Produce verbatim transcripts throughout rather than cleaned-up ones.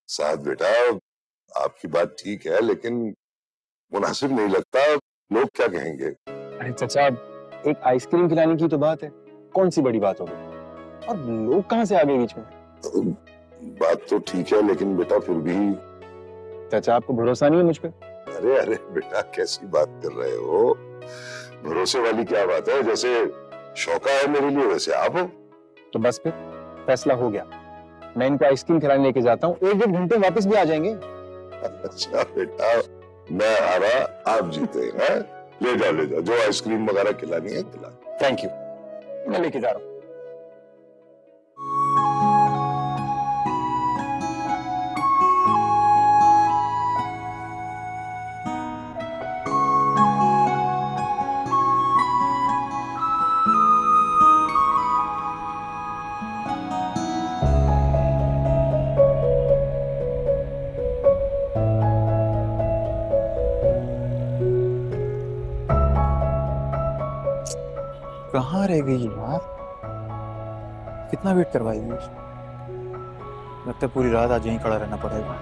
साथ बेटा, आपकी बात ठीक है लेकिन मुनासिब नहीं लगता, लोग क्या कहेंगे? अरे चाचा, एक आइसक्रीम खिलाने की तो बात है, कौन सी बड़ी बात होगी? और लोग कहाँ से आ गए बीच में? तो बात तो ठीक है लेकिन बेटा फिर भी। चाचा, आपको भरोसा नहीं है मुझ पे? अरे अरे बेटा, कैसी बात कर रहे हो? भरोसे वाली क्या बात है? जैसे शौका है मेरे लिए वैसे आप हो। तो बस फिर फैसला हो गया, मैं इनको आइसक्रीम खिलाने लेके जाता हूँ, एक डेढ़ घंटे वापस भी आ जाएंगे। अच्छा बेटा, मैं आ रहा, आप जीते हैं। ले जाओ ले जाओ, जो आइसक्रीम वगैरह खिलानी है खिला। थैंक यू, मैं लेके जा रहा हूँ। कहाँ रह गई यार? कितना वेट करवाएगी? लगता है पूरी रात आज यहीं खड़ा रहना पड़ेगा।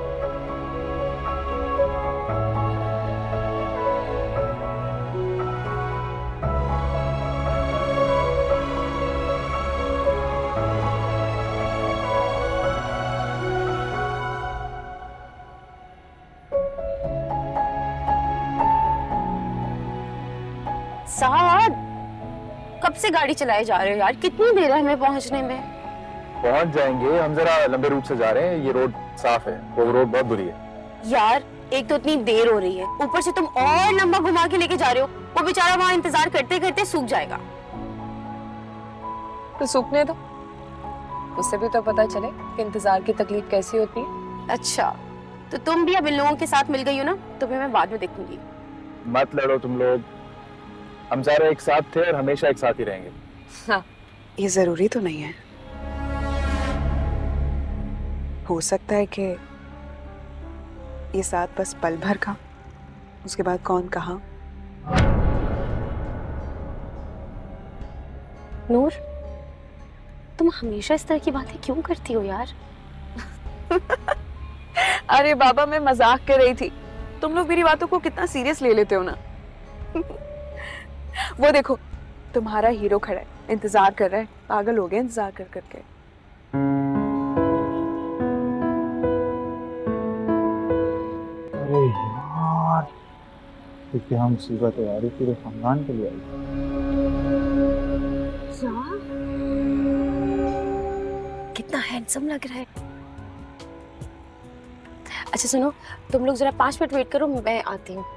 साहब, कब से गाड़ी चलाए जा रहे हो यार? कितनी देर है हमें पहुंचने में? पहुंच जाएंगे, हम जरा लंबे रूट से जा रहे हैं, ये रोड साफ है, वो रोड बहुत बुरी है। यार एक तो इतनी देर हो रही है, ऊपर से तुम और लंबा घुमा के लेके जा रहे हो, वो बेचारा वहाँ इंतजार करते करते सूख जाएगा। तो सूखने दो, उससे भी तो पता चले कि इंतजार की तकलीफ कैसी होती है। अच्छा, तो तुम भी अब इन लोगों के साथ मिल गई हो ना, तुम्हें मैं बाद में देखूंगी। मत लड़ो तुम लोग, हम सारे एक साथ थे और हमेशा एक साथ ही रहेंगे। हाँ, ये जरूरी तो नहीं है, हो सकता है कि ये साथ बस पल भर का, उसके बाद कौन कहाँ। नूर, तुम हमेशा इस तरह की बातें क्यों करती हो यार? अरे बाबा, मैं मजाक कर रही थी, तुम लोग मेरी बातों को कितना सीरियस ले लेते हो ना। वो देखो, तुम्हारा हीरो खड़ा है, इंतजार कर रहा है, पागल हो गए इंतजार कर करके। अरे यार, क्या मुसीबत है यार, ये पूरे खानदान के लिए आई। कितना हैंडसम लग रहा है। अच्छा सुनो, तुम लोग जरा पांच मिनट वेट करो, मैं आती हूँ।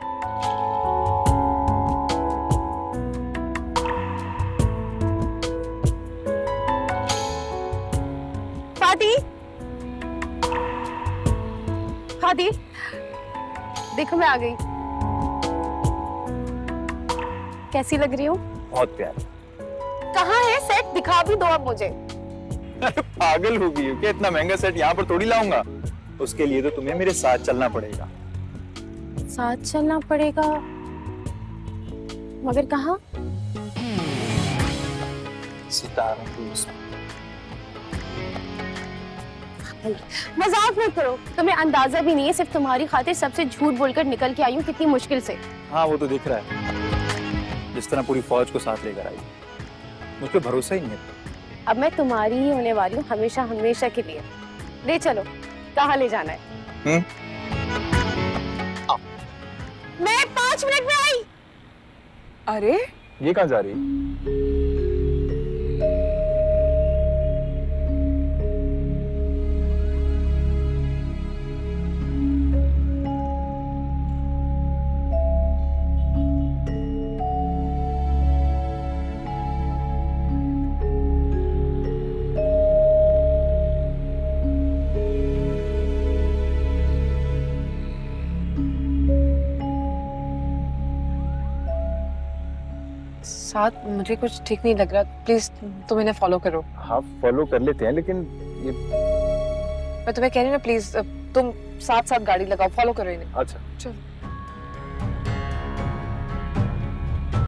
फादी, फादी, देखो मैं आ गई। कैसी लग रही हूँ? बहुत प्यारी। कहाँ है सेट? दिखा भी दो अब मुझे। अरे पागल हो गई हो क्या? इतना महंगा सेट यहाँ पर थोड़ी लाऊंगा, उसके लिए तो तुम्हें मेरे साथ चलना पड़ेगा। साथ चलना पड़ेगा? मगर कहाँ? सितारों की उसमें। मजाक मत करो, तुम्हें अंदाजा भी नहीं है, सिर्फ तुम्हारी खातिर सबसे झूठ बोलकर निकल के आई हूँ, कितनी मुश्किल से। हाँ वो तो दिख रहा है, जिस तरह पूरी फौज को साथ लेकर आई, मुझ पे भरोसा ही नहीं है। अब मैं तुम्हारी ही होने वाली हूँ, हमेशा हमेशा के लिए। ले चलो, कहाँ ले जाना है? हम्म? मैं पांच मिनट में आई। अरे ये कहाँ जा रही? साथ मुझे कुछ ठीक नहीं लग रहा, प्लीज तुम इन्हें फॉलो करो। हाँ फॉलो कर लेते हैं, लेकिन ये मैं तुम्हें कह रही हूँ ना, प्लीज तुम साथ साथ गाड़ी लगाओ, फॉलो करो इन्हें। अच्छा चलो।